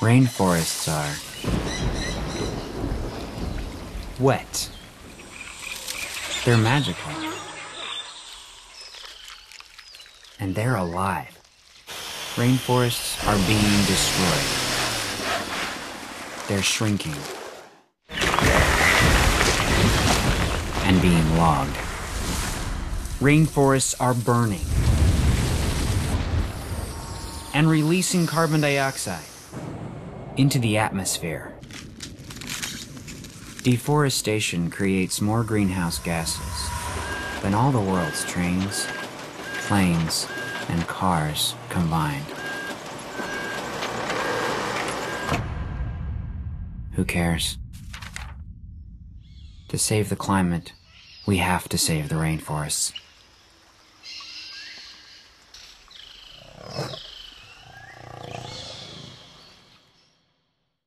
Rainforests are wet. They're magical. And they're alive. Rainforests are being destroyed. They're shrinking and being logged. Rainforests are burning and releasing carbon dioxide into the atmosphere. Deforestation creates more greenhouse gases than all the world's trains, planes, and cars combined. Who cares? To save the climate, we have to save the rainforests.